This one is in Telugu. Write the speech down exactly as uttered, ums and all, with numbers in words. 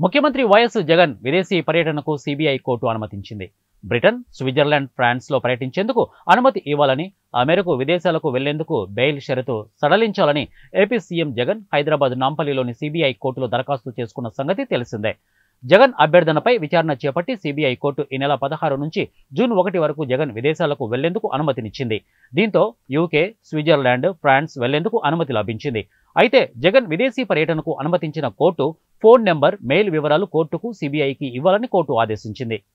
ముఖ్యమంత్రి వైఎస్ జగన్ విదేశీ పర్యటనకు సీబీఐ కోర్టు అనుమతించింది. బ్రిటన్, స్విట్జర్లాండ్, ఫ్రాన్స్లో పర్యటించేందుకు అనుమతి ఇవ్వాలని, ఆ మేరకు విదేశాలకు వెళ్లేందుకు బెయిల్ షరతు సడలించాలని ఏపీ సీఎం జగన్ హైదరాబాద్ నాంపల్లిలోని సీబీఐ కోర్టులో దరఖాస్తు చేసుకున్న సంగతి తెలిసిందే. జగన్ అభ్యర్థనపై విచారణ చేపట్టి సీబీఐ కోర్టు ఈ నెల పదహారు నుంచి జూన్ ఒకటి వరకు జగన్ విదేశాలకు వెళ్లేందుకు అనుమతినిచ్చింది. దీంతో యూకే, స్విట్జర్లాండ్, ఫ్రాన్స్ వెళ్లేందుకు అనుమతి లభించింది. అయితే జగన్ విదేశీ పర్యటనకు అనుమతించిన కోర్టు ఫోన్ నెంబర్, మెయిల్ వివరాలు కోర్టుకు, సీబీఐకి ఇవ్వాలని కోర్టు ఆదేశించింది.